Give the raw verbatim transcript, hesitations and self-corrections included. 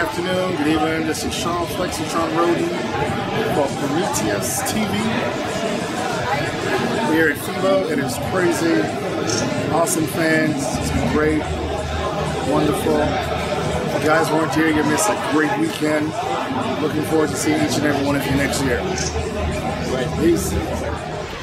afternoon, good evening. This is Shawn Flexatron Rhoden for Prometeus T V. We're at FIBO. It is crazy. Awesome fans. It's great. Wonderful. If you guys weren't here, you missed a great weekend. Looking forward to seeing each and every one of you next year. Peace.